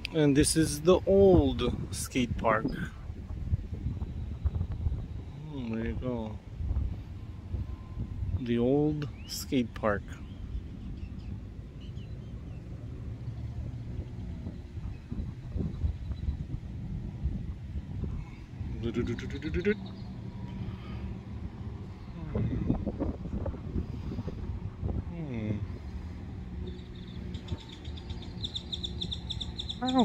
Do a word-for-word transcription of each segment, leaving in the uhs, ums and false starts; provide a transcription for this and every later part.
And this is the old skate park. Hmm, there you go. The old skate park. Hmm. Wow.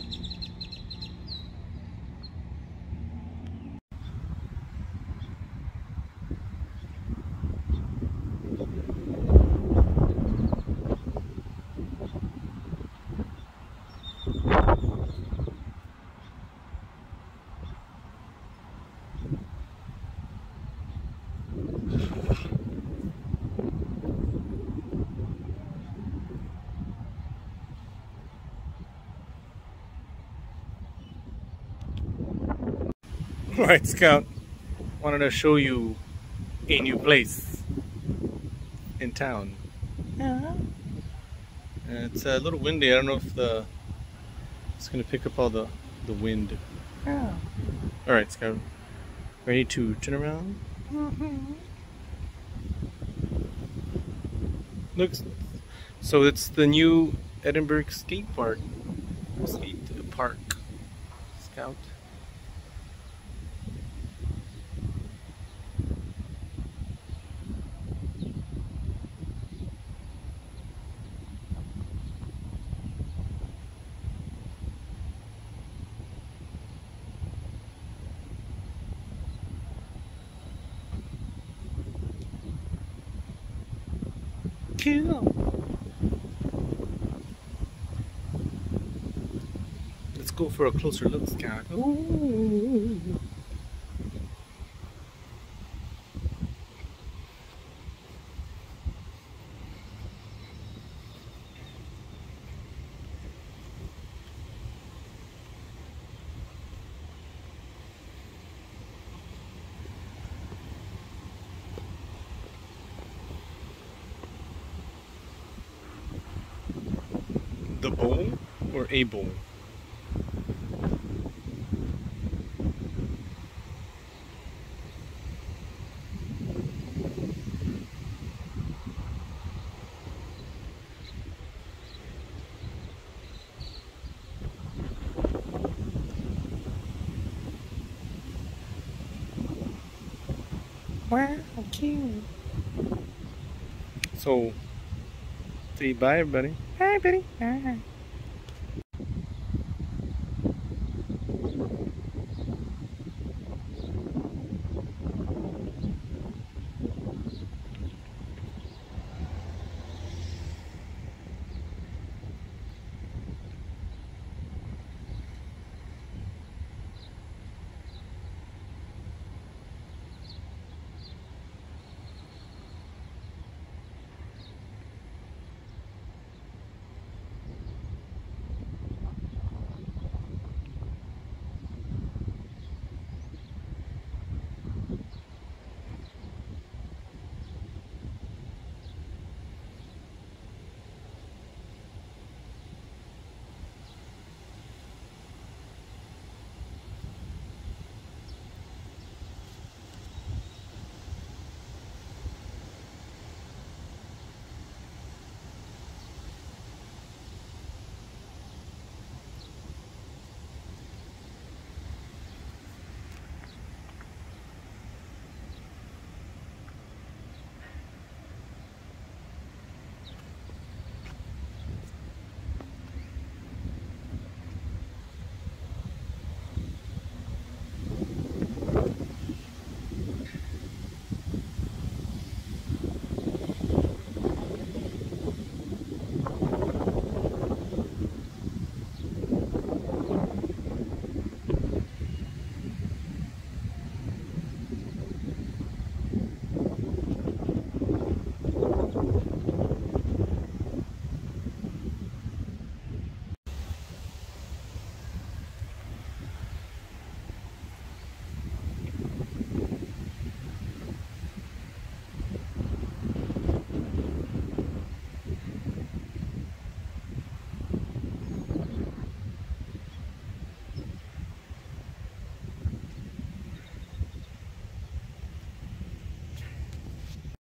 Alright, Scout. Wanted to show you a new place in town. Yeah. It's a little windy. I don't know if the it's gonna pick up all the the wind. Yeah. All right, Scout. Ready to turn around? Mm-hmm. Looks. So it's the new Edinburg Skatepark. Skate Park. Scout. Cool. Let's go for a closer look, Scout. Ooh. The bowl or a bowl? Wow, cute. So, say bye, everybody. Bye, buddy. Bye.